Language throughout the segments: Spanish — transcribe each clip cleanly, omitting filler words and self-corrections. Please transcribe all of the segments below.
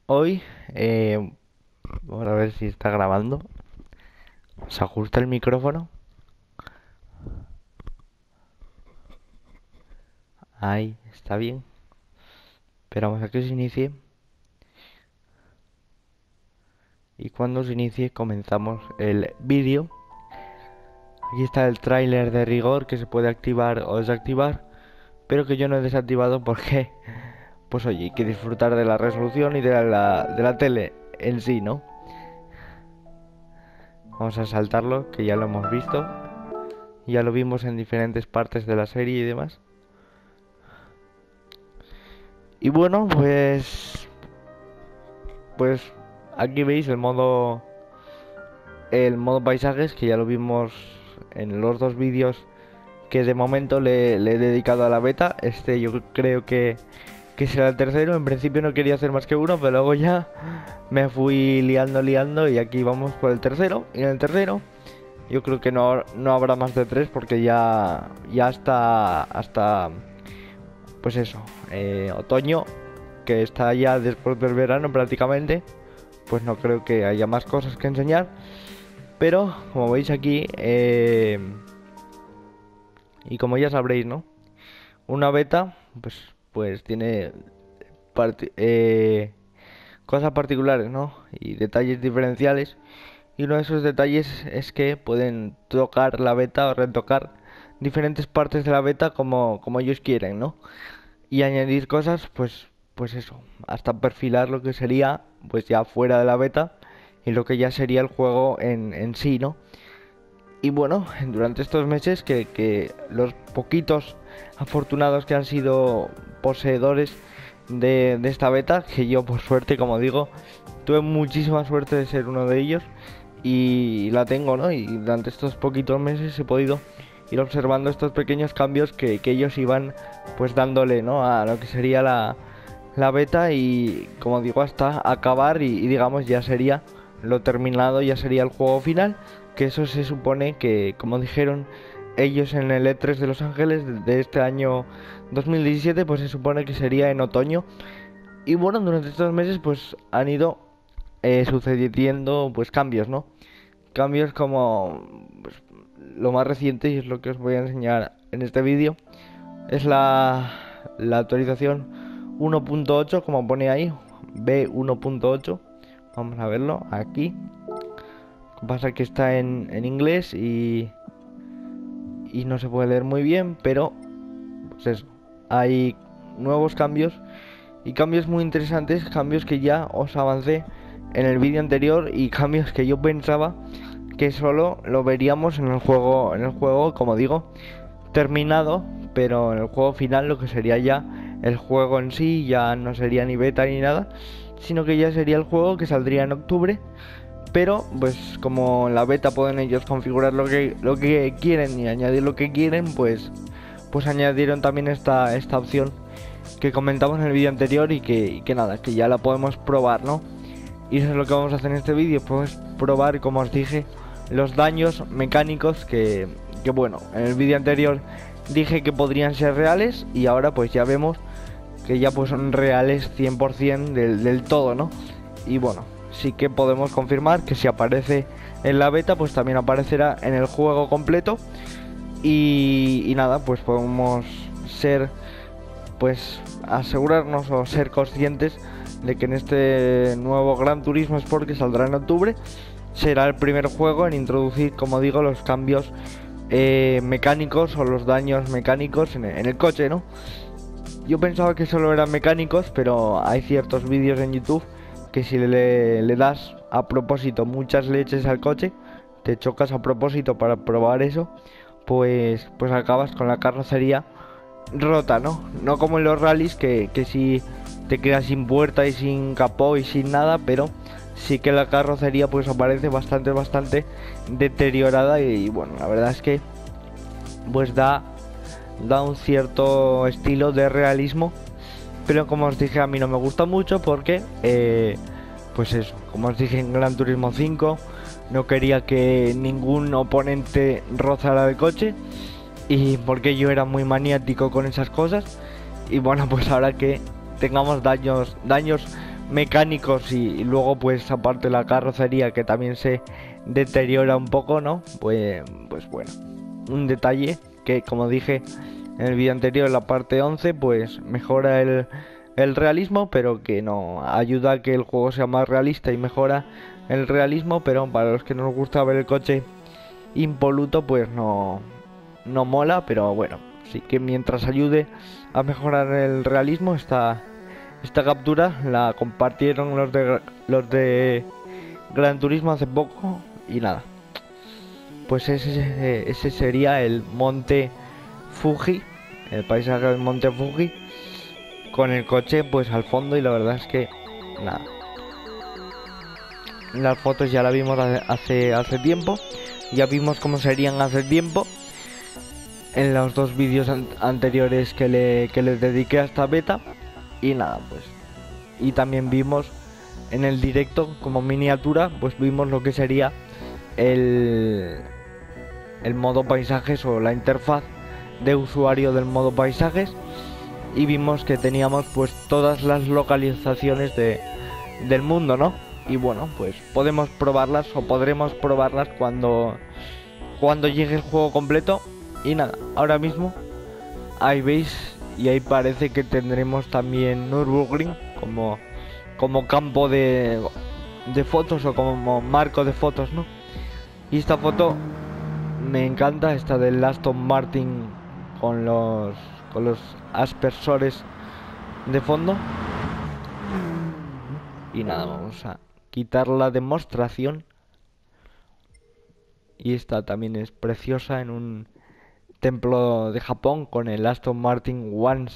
Hoy, vamos a ver si está grabando. Se ajusta el micrófono. Ahí, está bien. Esperamos a que se inicie. Y cuando se inicie comenzamos el vídeo. Aquí está el tráiler de rigor que se puede activar o desactivar. Pero que yo no he desactivado porque, pues oye, hay que disfrutar de la resolución y de la tele en sí, ¿no? Vamos a saltarlo, que ya lo hemos visto. Ya lo vimos en diferentes partes de la serie y demás. Y bueno, pues aquí veis el modo paisajes, que ya lo vimos en los dos vídeos que de momento le he dedicado a la beta. Este yo creo que será el tercero. En principio no quería hacer más que uno, pero luego ya me fui liando y aquí vamos por el tercero. Y en el tercero yo creo que no habrá más de tres, porque ya hasta pues eso, otoño, que está ya después del verano prácticamente, pues no creo que haya más cosas que enseñar. Pero como veis aquí, y como ya sabréis, ¿no? Una beta, pues tiene parti- eh, cosas particulares, ¿no? Y detalles diferenciales. Y uno de esos detalles es que pueden tocar la beta o retocar diferentes partes de la beta como ellos quieren, ¿no? Y añadir cosas, pues eso, hasta perfilar lo que sería pues ya fuera de la beta y lo que ya sería el juego en sí, ¿no? Y bueno, durante estos meses que los poquitos afortunados que han sido poseedores de esta beta, que yo por suerte, como digo, tuve muchísima suerte de ser uno de ellos y la tengo, ¿no? Y durante estos poquitos meses he podido ir observando estos pequeños cambios que ellos iban pues dándole, ¿no? A lo que sería la beta, y como digo, hasta acabar y digamos ya sería lo terminado, ya sería el juego final, que eso se supone que, como dijeron ellos en el E3 de Los Ángeles de este año 2017, pues se supone que sería en otoño. Y bueno, durante estos meses pues han ido sucediendo pues cambios, ¿no? Cambios como pues, lo más reciente, y es lo que os voy a enseñar en este vídeo, es la actualización 1.8, como pone ahí, B1.8. Vamos a verlo aquí. Lo que pasa es que está en inglés y no se puede leer muy bien, pero pues eso, hay nuevos cambios y cambios muy interesantes, cambios que ya os avancé en el vídeo anterior y cambios que yo pensaba que solo lo veríamos en el juego, como digo, terminado, pero en el juego final, lo que sería ya el juego en sí, ya no sería ni beta ni nada, sino que ya sería el juego que saldría en octubre. Pero pues como en la beta pueden ellos configurar lo que quieren y añadir lo que quieren, pues añadieron también esta opción que comentamos en el vídeo anterior y que nada, que ya la podemos probar, ¿no? Y eso es lo que vamos a hacer en este vídeo, pues probar, como os dije, los daños mecánicos que bueno, en el vídeo anterior dije que podrían ser reales, y ahora pues ya vemos que ya pues son reales 100% del todo, ¿no? Y bueno, sí que podemos confirmar que si aparece en la beta, pues también aparecerá en el juego completo. Y nada, pues podemos ser, pues asegurarnos o ser conscientes de que en este nuevo Gran Turismo Sport, que saldrá en octubre, será el primer juego en introducir, como digo, los cambios mecánicos o los daños mecánicos en el coche, ¿no? Yo pensaba que solo eran mecánicos, pero hay ciertos vídeos en YouTube que si le das a propósito muchas leches al coche, te chocas a propósito para probar eso, pues acabas con la carrocería rota, ¿no? No como en los rallies, que si te quedas sin puerta y sin capó y sin nada, pero sí que la carrocería pues aparece bastante deteriorada, y bueno, la verdad es que pues da un cierto estilo de realismo. Pero como os dije, a mí no me gusta mucho porque, pues eso, como os dije en Gran Turismo 5, no quería que ningún oponente rozara el coche, y porque yo era muy maniático con esas cosas. Y bueno, pues ahora que tengamos daños mecánicos y luego pues aparte la carrocería que también se deteriora un poco, ¿no? Pues bueno, un detalle que, como dije en el vídeo anterior, en la parte 11, pues mejora el realismo, pero que no ayuda a que el juego sea más realista y mejora el realismo, pero para los que nos gusta ver el coche impoluto, pues no mola, pero bueno, sí que mientras ayude a mejorar el realismo, esta captura la compartieron los de Gran Turismo hace poco y nada. Pues ese sería el monte Fuji, el paisaje del monte Fuji, con el coche pues al fondo, y la verdad es que nada. Las fotos ya las vimos hace tiempo, ya vimos cómo serían hace tiempo en los dos vídeos anteriores que le dediqué a esta beta, y nada, pues. Y también vimos en el directo como miniatura, pues vimos lo que sería el modo paisajes o la interfaz de usuario del modo paisajes, y vimos que teníamos pues todas las localizaciones del mundo, ¿no? Y bueno, pues podemos probarlas o podremos probarlas cuando llegue el juego completo. Y nada, ahora mismo ahí veis, y ahí parece que tendremos también Nürburgring como campo de fotos o como marco de fotos, ¿no? Y esta foto me encanta, esta del Aston Martin con los aspersores de fondo. Y nada, vamos a quitar la demostración. Y esta también es preciosa en un templo de Japón con el Aston Martin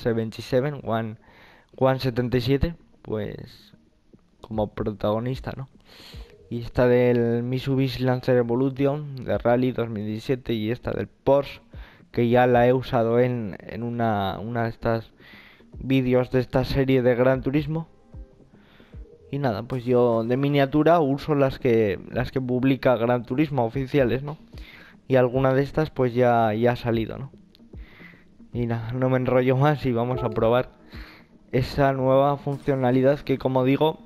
177, pues como protagonista, ¿no? Y esta del Mitsubishi Lancer Evolution de Rally 2017, y esta del Porsche, que ya la he usado en una de estas vídeos de esta serie de Gran Turismo. Y nada, pues yo de miniatura uso las que publica Gran Turismo oficiales, ¿no? Y alguna de estas pues ya ha salido, ¿no? Y nada, no me enrollo más y vamos a probar esa nueva funcionalidad que, como digo,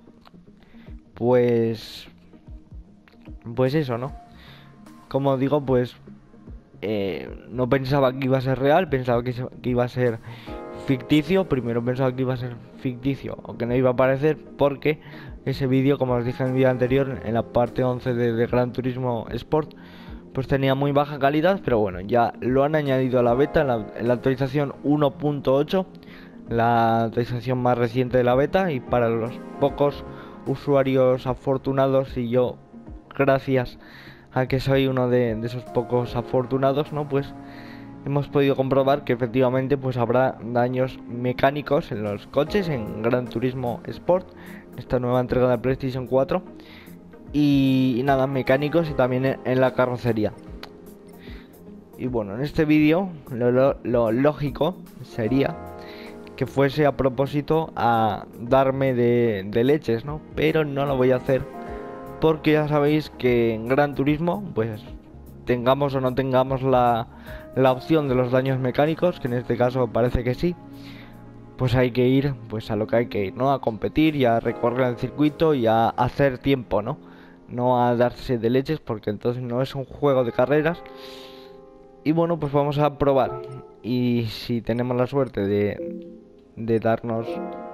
pues eso, ¿no? Como digo, pues no pensaba que iba a ser real, pensaba que iba a ser ficticio. Primero pensaba que iba a ser ficticio o que no iba a aparecer, porque ese vídeo, como os dije en el vídeo anterior, en la parte 11 de Gran Turismo Sport, pues tenía muy baja calidad. Pero bueno, ya lo han añadido a la beta, en la actualización 1.8, la actualización más reciente de la beta. Y para los pocos usuarios afortunados, y yo, gracias a que soy uno de esos pocos afortunados, ¿no? Pues hemos podido comprobar que efectivamente pues habrá daños mecánicos en los coches en Gran Turismo Sport, esta nueva entrega de PlayStation 4, y nada, mecánicos y también en la carrocería. Y bueno, en este vídeo lo lógico sería que fuese a propósito a darme de leches, ¿no? Pero no lo voy a hacer, porque ya sabéis que en Gran Turismo, pues tengamos o no tengamos la opción de los daños mecánicos, que en este caso parece que sí, pues hay que ir pues a lo que hay que ir, ¿no? A competir y a recorrer el circuito y a hacer tiempo, no a darse de leches, porque entonces no es un juego de carreras. Y bueno, pues vamos a probar, y si tenemos la suerte de darnos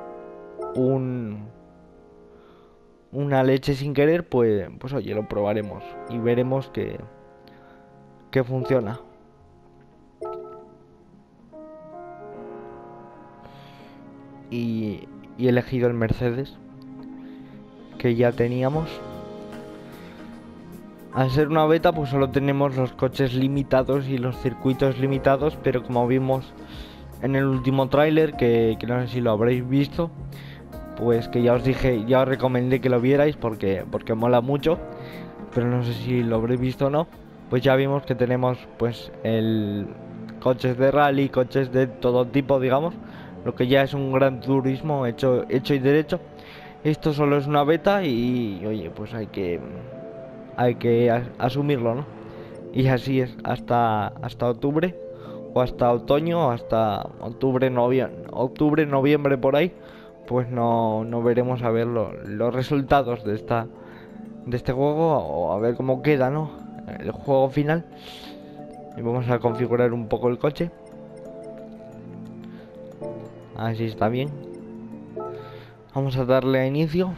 una leche sin querer, pues oye, lo probaremos y veremos que funciona. Y he elegido el Mercedes, que ya teníamos. Al ser una beta, pues solo tenemos los coches limitados y los circuitos limitados, pero como vimos en el último tráiler, que no sé si lo habréis visto, pues que ya os dije, ya os recomendé que lo vierais porque mola mucho, pero no sé si lo habréis visto o no. Pues ya vimos que tenemos pues coches de rally, coches de todo tipo, digamos, lo que ya es un Gran Turismo hecho y derecho. Esto solo es una beta y oye, pues hay que asumirlo, ¿no? Y así es hasta octubre, o hasta otoño, o hasta octubre, noviembre por ahí, pues no veremos a ver los resultados de este juego, o a ver cómo queda, ¿no? El juego final. Y vamos a configurar un poco el coche. Así está bien. Vamos a darle a inicio.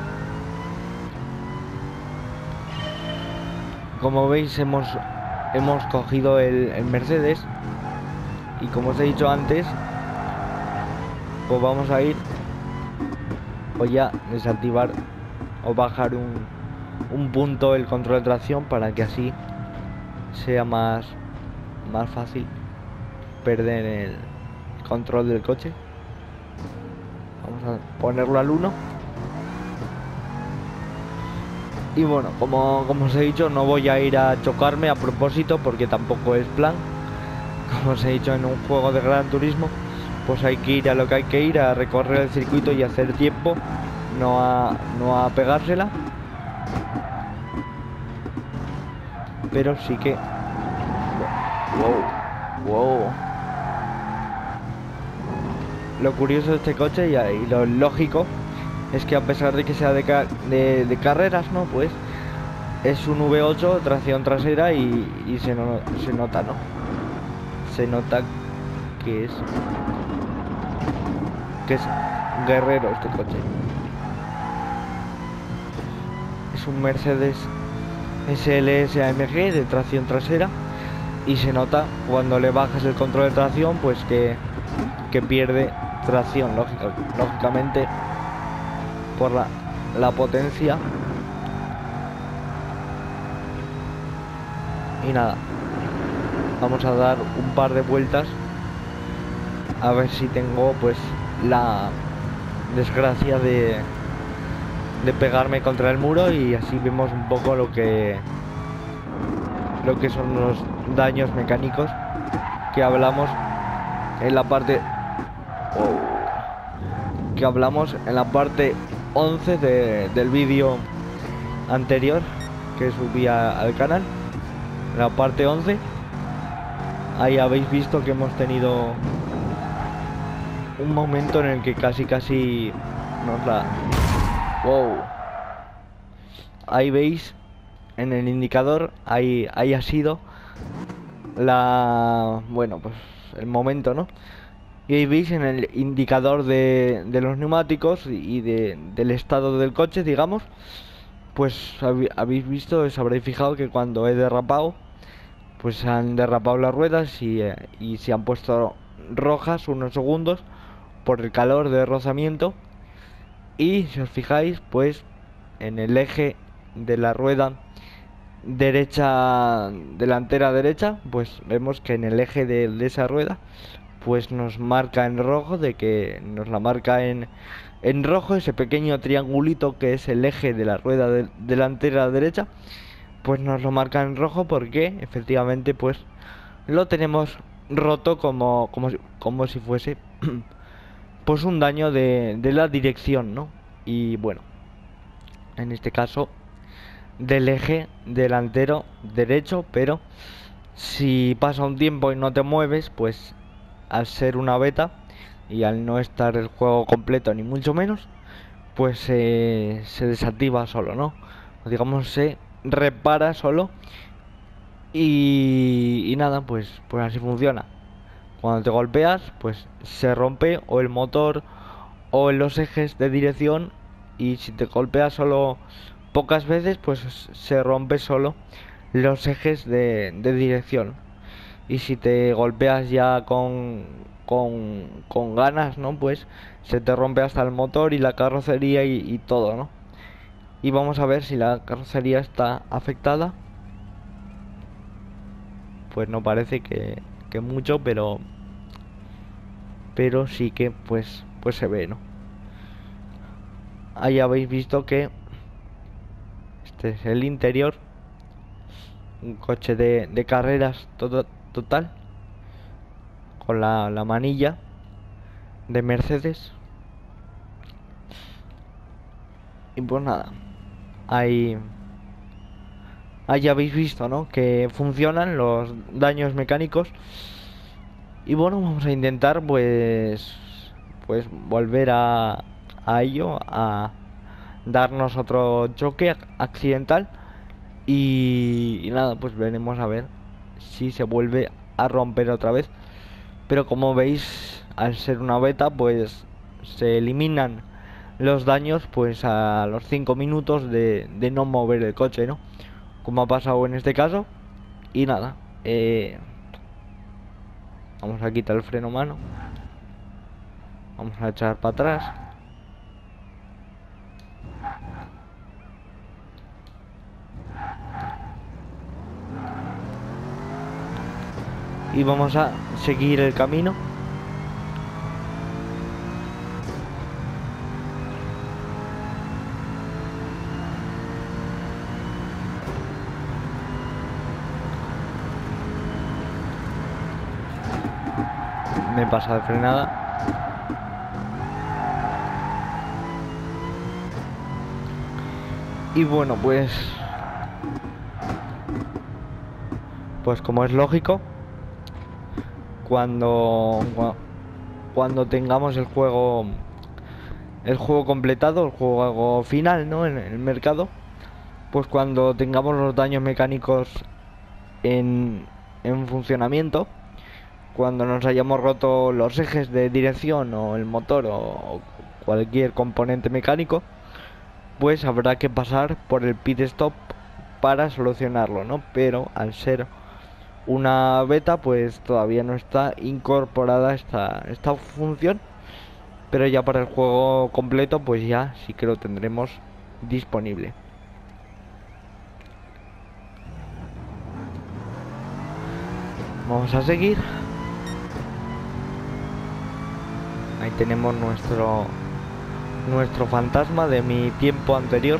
Como veis, hemos cogido el Mercedes. Y como os he dicho antes, pues vamos a ir o ya desactivar o bajar un punto el control de tracción, para que así sea más fácil perder el control del coche. Vamos a ponerlo al 1. Y bueno, como os he dicho, no voy a ir a chocarme a propósito, porque tampoco es plan. Como os he dicho, en un juego de Gran Turismo, pues hay que ir a lo que hay que ir, a recorrer el circuito y hacer tiempo, no a pegársela. Pero sí que... Wow. Lo curioso de este coche y lo lógico es que, a pesar de que sea de carreras, ¿no? Pues es un V8 tracción trasera y se nota, ¿no? Se nota que es guerrero este coche. Es un Mercedes SLS AMG de tracción trasera, y se nota cuando le bajas el control de tracción, pues que pierde tracción, lógicamente, por la potencia. Y nada, vamos a dar un par de vueltas a ver si tengo pues la desgracia de pegarme contra el muro, y así vemos un poco lo que son los daños mecánicos que hablamos en la parte 11 del vídeo anterior que subí al canal. La parte 11, ahí habéis visto que hemos tenido un momento en el que casi nos la... Ahí veis en el indicador, ahí ha sido bueno, pues el momento, ¿no? Y ahí veis en el indicador de los neumáticos y del estado del coche, digamos, pues habéis visto, os habréis fijado que cuando he derrapado, pues se han derrapado las ruedas y se han puesto rojas unos segundos por el calor de rozamiento. Y si os fijáis, pues en el eje de la rueda derecha, delantera derecha, pues vemos que en el eje de esa rueda, pues nos marca en rojo, de que nos la marca en rojo, ese pequeño triangulito que es el eje de la rueda delantera derecha, pues nos lo marca en rojo, porque efectivamente pues lo tenemos roto, como si fuese pues un daño de la dirección, ¿no? Y bueno, en este caso del eje delantero derecho. Pero si pasa un tiempo y no te mueves, pues al ser una beta y al no estar el juego completo ni mucho menos, pues se desactiva solo, ¿no? O digamos, se repara solo. Y nada, pues así funciona. Cuando te golpeas, pues se rompe o el motor o en los ejes de dirección, y si te golpeas solo pocas veces, pues se rompe solo los ejes de dirección. Y si te golpeas ya con ganas, ¿no? Pues se te rompe hasta el motor y la carrocería y todo, ¿no? Y vamos a ver si la carrocería está afectada. Pues no parece que mucho, pero sí que pues se ve, ¿no? Ahí habéis visto que este es el interior, un coche de carreras total, con la manilla de Mercedes. Y pues nada, ahí habéis visto, ¿no? Que funcionan los daños mecánicos. Y bueno, vamos a intentar pues volver a a ello, a darnos otro choque accidental. Y nada, pues veremos a ver si se vuelve a romper otra vez. Pero como veis, al ser una beta, pues se eliminan los daños pues a los 5 minutos de no mover el coche, ¿no? Como ha pasado en este caso. Y nada, vamos a quitar el freno mano. Vamos a echar para atrás. Y vamos a seguir el camino. Me pasa de frenada. Y bueno, pues como es lógico, cuando tengamos el juego completado, el juego final, ¿no? En el mercado, pues cuando tengamos los daños mecánicos en funcionamiento, cuando nos hayamos roto los ejes de dirección o el motor o cualquier componente mecánico, pues habrá que pasar por el pit stop para solucionarlo, ¿no? Pero al ser una beta, pues todavía no está incorporada esta función. Pero ya para el juego completo, pues ya sí que lo tendremos disponible. Vamos a seguir. Ahí tenemos nuestro fantasma de mi tiempo anterior.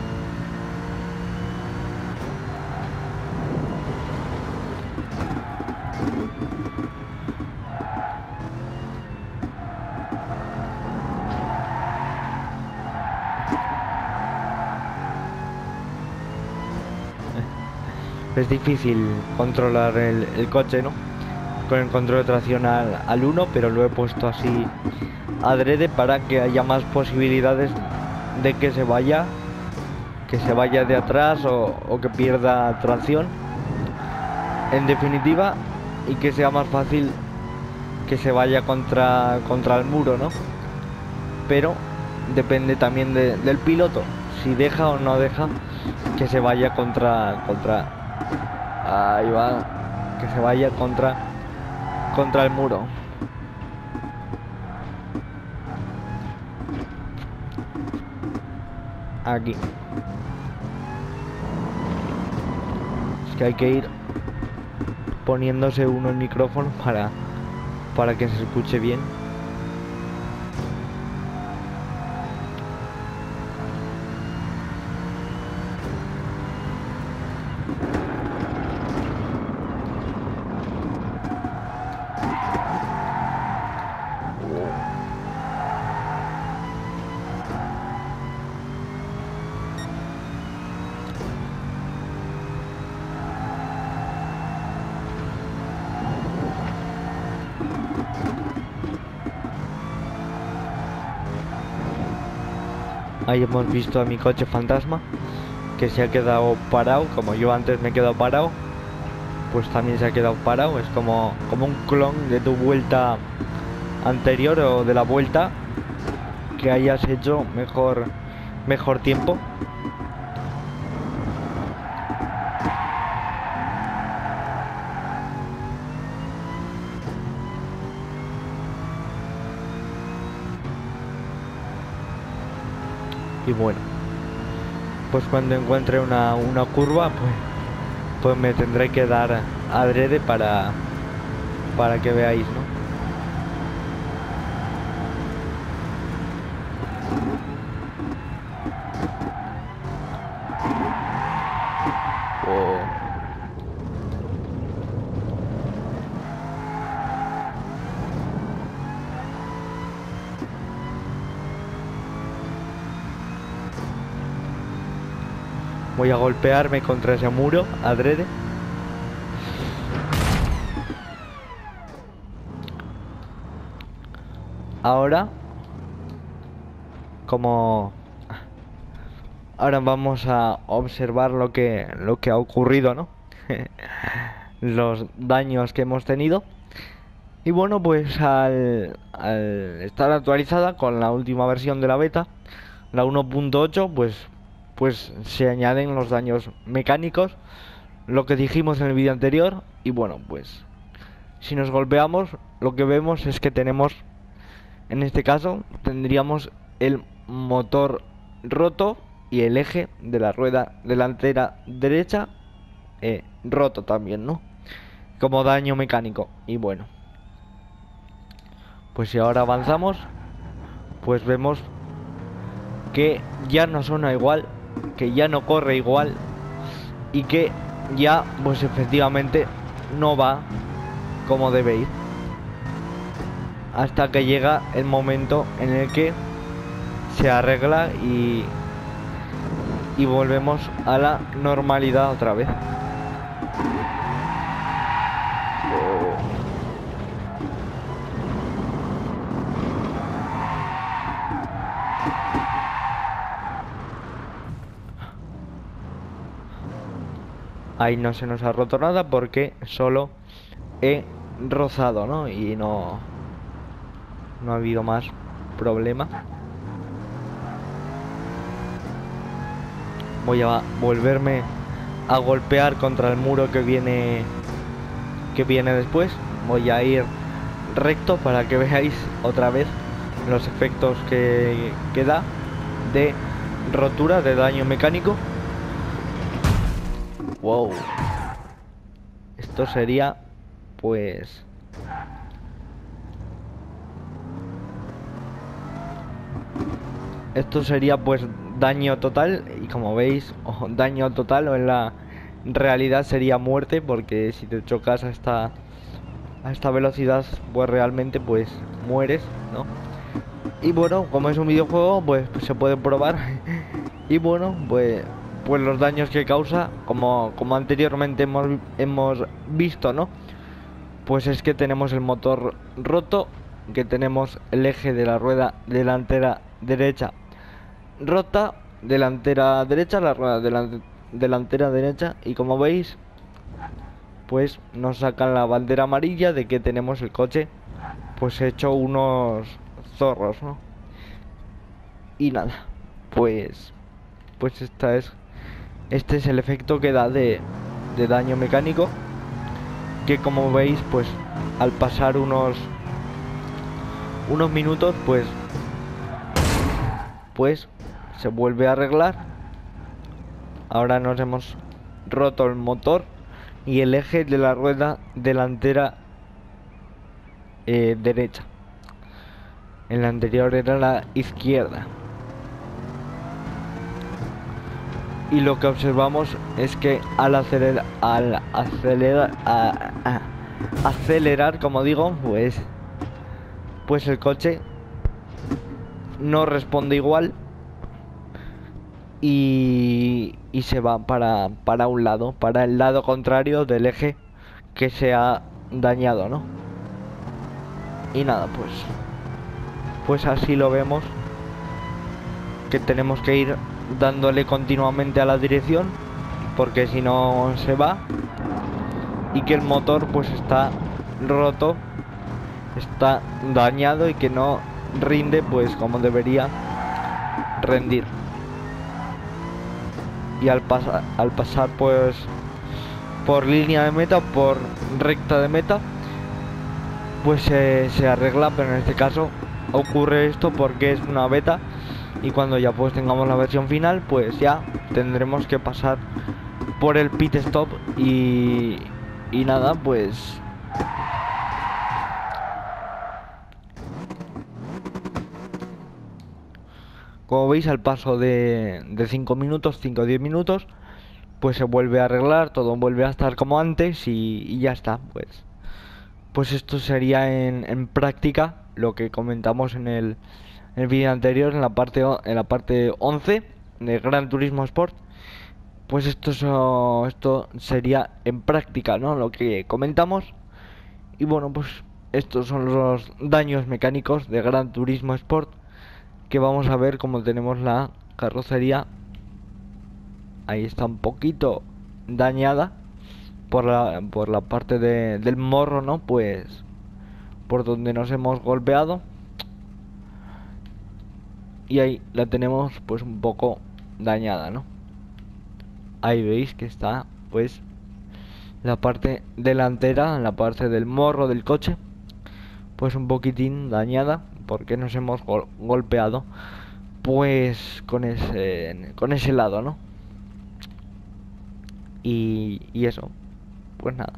Es difícil controlar el coche, ¿no? Con el control de tracción al 1, pero lo he puesto así adrede para que haya más posibilidades de que se vaya de atrás o que pierda tracción, en definitiva, y que sea más fácil que se vaya contra el muro, ¿no? Pero depende también del piloto, si deja o no deja que se vaya contra ahí va, que se vaya contra el muro. Aquí. Es que hay que ir poniéndose uno el micrófono para que se escuche bien. Ahí hemos visto a mi coche fantasma, que se ha quedado parado. Como yo antes me he quedado parado, pues también se ha quedado parado. Es como un clon de tu vuelta anterior o de la vuelta que hayas hecho mejor tiempo. Y bueno, pues cuando encuentre una curva, pues me tendré que dar adrede para que veáis, ¿no? Voy a golpearme contra ese muro adrede. Ahora como ahora vamos a observar lo que ha ocurrido, ¿no? Los daños que hemos tenido. Y bueno, pues al estar actualizada con la última versión de la beta, la 1.8, pues se añaden los daños mecánicos, lo que dijimos en el vídeo anterior. Y bueno, pues si nos golpeamos, lo que vemos es que tenemos, en este caso, tendríamos el motor roto y el eje de la rueda delantera derecha roto también, ¿no? Como daño mecánico. Y bueno, pues si ahora avanzamos, pues vemos que ya no suena igual, que ya no corre igual y que ya pues efectivamente no va como debe ir, hasta que llega el momento en el que se arregla y volvemos a la normalidad otra vez. Ahí no se nos ha roto nada porque solo he rozado, ¿no? Y no ha habido más problema. Voy a volverme a golpear contra el muro que viene después. Voy a ir recto para que veáis otra vez los efectos que da de rotura, de daño mecánico. Wow. Esto sería pues daño total. Y como veis, daño total, o en la realidad sería muerte, porque si te chocas a esta velocidad, pues realmente pues mueres, ¿no? Y bueno, como es un videojuego, pues se puede probar. Y bueno, pues los daños que causa, como anteriormente hemos visto, ¿no? Pues es que tenemos el motor roto, que tenemos el eje de la rueda delantera derecha rota, delantera derecha, la rueda delantera derecha. Y como veis, pues nos sacan la bandera amarilla de que tenemos el coche pues hecho unos zorros, ¿no? Y nada, pues este es el efecto que da de daño mecánico, que como veis, pues al pasar unos minutos, pues se vuelve a arreglar. Ahora nos hemos roto el motor y el eje de la rueda delantera derecha. En la anterior era la izquierda. Y lo que observamos es que al acelerar, como digo, pues el coche no responde igual y se va para un lado, para el lado contrario del eje que se ha dañado, ¿no? Y nada, pues así lo vemos, que tenemos que ir dándole continuamente a la dirección, porque si no se va, y que el motor pues está roto, está dañado y que no rinde pues como debería rendir. Y al pasar pues por línea de meta, por recta de meta, pues se arregla. Pero en este caso ocurre esto porque es una beta, y cuando ya pues tengamos la versión final, pues ya tendremos que pasar por el pit stop y nada, pues como veis, al paso de 5 minutos, 5 o 10 minutos, pues se vuelve a arreglar, todo vuelve a estar como antes y ya está. Pues esto sería en práctica lo que comentamos en el vídeo anterior, en la parte 11 de Gran Turismo Sport. Pues esto sería en práctica, ¿no? Lo que comentamos. Y bueno, pues estos son los daños mecánicos de Gran Turismo Sport. que vamos a ver cómo tenemos la carrocería. Ahí está un poquito dañada por la parte del morro, ¿no? Pues por donde nos hemos golpeado. Y ahí la tenemos pues un poco dañada, ¿no? Ahí veis que está pues la parte delantera, la parte del morro del coche, pues un poquitín dañada porque nos hemos golpeado pues con ese lado, ¿no? Y eso, pues nada.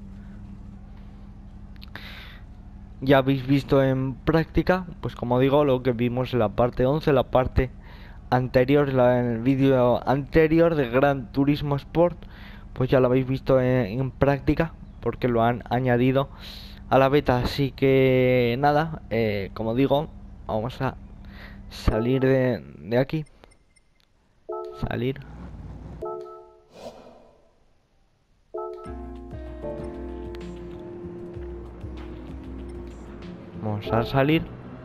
Ya habéis visto en práctica, pues como digo, lo que vimos en la parte 11, la parte anterior, en el vídeo anterior de Gran Turismo Sport, pues ya lo habéis visto en práctica, porque lo han añadido a la beta. Así que nada, como digo, vamos a salir de aquí. Salir. Vamos a salir.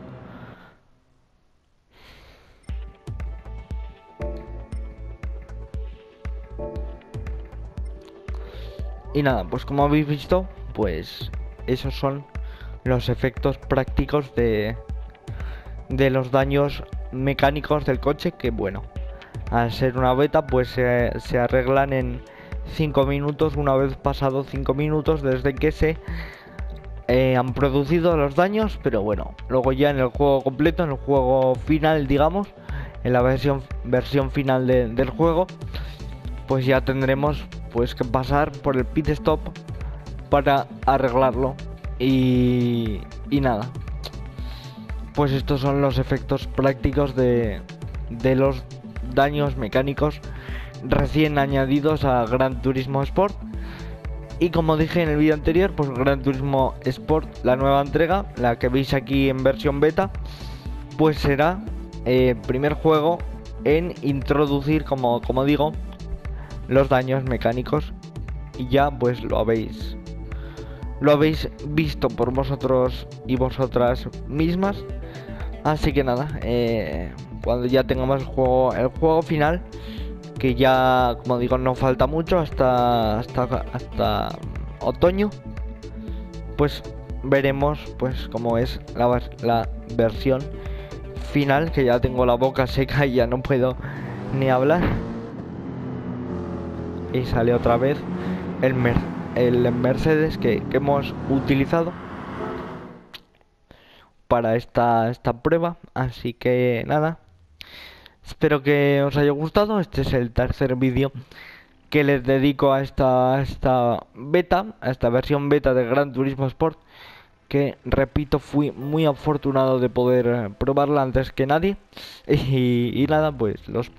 Y nada, pues como habéis visto, pues esos son los efectos prácticos de los daños mecánicos del coche, que bueno, al ser una beta pues se arreglan en 5 minutos, una vez pasados 5 minutos desde que se han producido los daños. Pero bueno, luego ya en el juego completo, en el juego final, digamos, en la versión final del juego, pues ya tendremos pues que pasar por el pit stop para arreglarlo. Y nada, pues estos son los efectos prácticos de los daños mecánicos recién añadidos a Gran Turismo Sport. Y como dije en el vídeo anterior, pues Gran Turismo Sport, la nueva entrega, la que veis aquí en versión beta, pues será el primer juego en introducir, como digo, los daños mecánicos. Y ya pues lo habéis visto por vosotros y vosotras mismas. Así que nada, cuando ya tengamos el juego final, que ya, como digo, no falta mucho hasta otoño, pues veremos pues cómo es la versión final, que ya tengo la boca seca y ya no puedo ni hablar. Y sale otra vez el Mercedes que hemos utilizado para esta prueba. Así que nada, espero que os haya gustado. Este es el tercer vídeo que les dedico a esta beta, a esta versión beta de Gran Turismo Sport, que repito, fui muy afortunado de poder probarla antes que nadie. Y nada, pues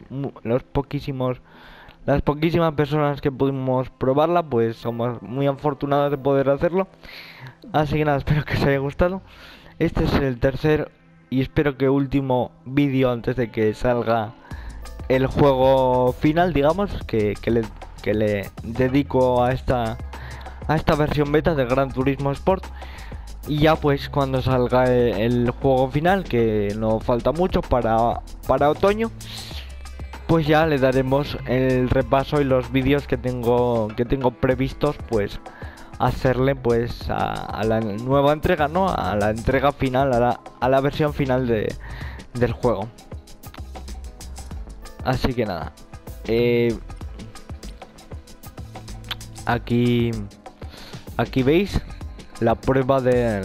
las poquísimas personas que pudimos probarla, pues somos muy afortunados de poder hacerlo. Así que nada, espero que os haya gustado. Este es el tercer y espero que último vídeo antes de que salga el juego final, digamos, que le dedico a esta versión beta de Gran Turismo Sport. Y ya pues cuando salga el juego final, que no falta mucho para otoño, pues ya le daremos el repaso y los vídeos que tengo previstos, pues hacerle pues a la nueva entrega, ¿no? A la entrega final, a la versión final del juego. Así que nada, aquí veis la prueba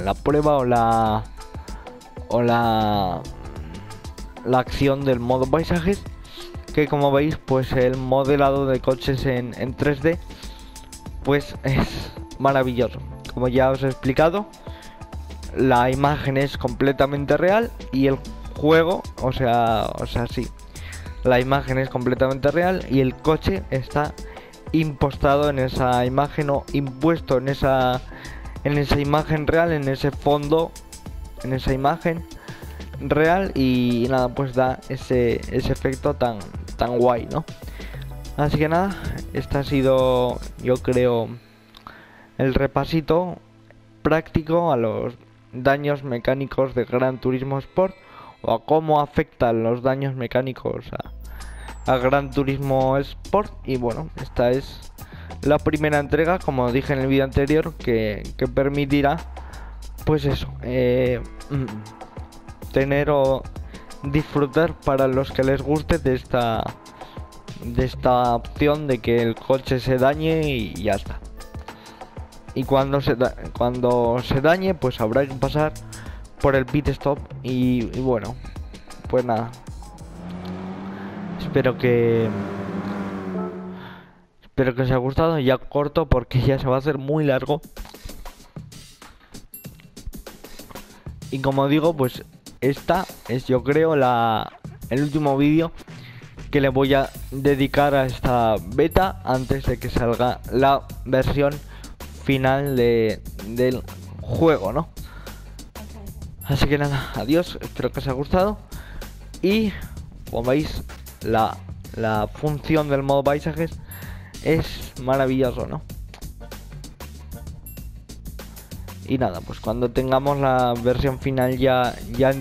o la acción del modo paisajes, que como veis pues el modelado de coches en 3D pues es maravilloso. Como ya os he explicado, la imagen es completamente real y el juego, o sea sí, la imagen es completamente real y el coche está impostado en esa imagen, o impuesto en esa imagen real, en ese fondo, en esa imagen real. Y nada, pues da ese efecto tan guay, ¿no? Así que nada, este ha sido, yo creo, el repasito práctico a los daños mecánicos de Gran Turismo Sport, o a cómo afectan los daños mecánicos a Gran Turismo Sport. Y bueno, esta es la primera entrega, como dije en el vídeo anterior, que permitirá pues eso, tener o disfrutar para los que les guste de esta opción de que el coche se dañe y ya está. Y cuando se dañe, pues habrá que pasar por el pit stop. Y bueno, pues nada, espero que os haya gustado. Ya corto porque ya se va a hacer muy largo. Y como digo, pues esta es, yo creo, el último vídeo que le voy a dedicar a esta beta antes de que salga la versión final del juego, ¿no? Así que nada, adiós, espero que os haya gustado. Y como veis, la función del modo paisajes es maravilloso, ¿no? Y nada, pues cuando tengamos la versión final ya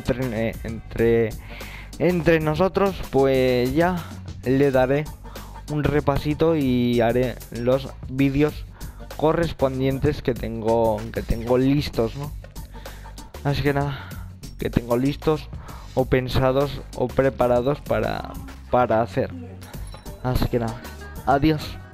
entre nosotros, pues ya le daré un repasito y haré los vídeos correspondientes que tengo listos, ¿no? Así que nada, que tengo listos o pensados o preparados para hacer. Así que nada, adiós.